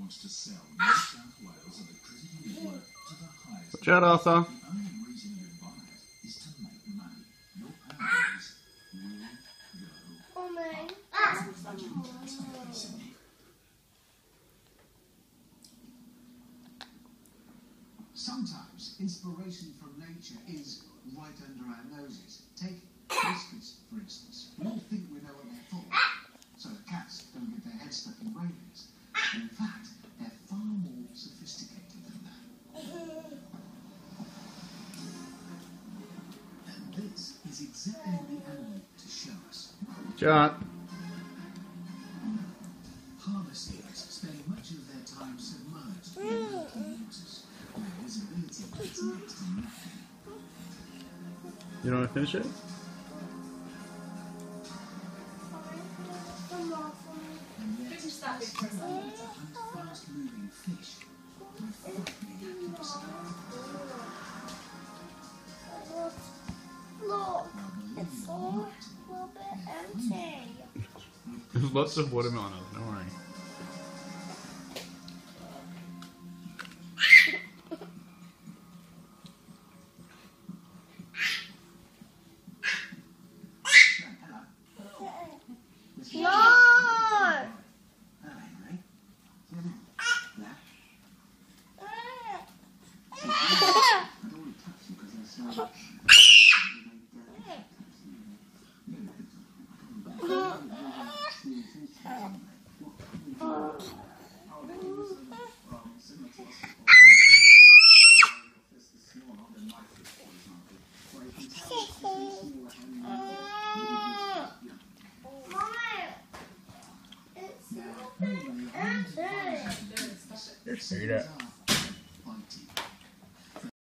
wants to sell New South Wales electricity network to the highest. Watch out, Arthur. The only reason you buy it is to make money. Your power bills will go. Sometimes inspiration from nature is right under our noses. Take biscuits, for instance. We all think we know what they're for, so that cats don't get their heads stuck in railings. In fact, they're far more sophisticated than that. And this is exactly the animal to show us. John. Harbour seals spend much of their time submerged in murky waters, where visibility is next to nothing. You don't want to finish it? Finish that bit first. Fast-moving fish with frightening accuracy. Look, it's all a little bit empty. There's lots of watermelon on it, don't worry. No! Figure it out.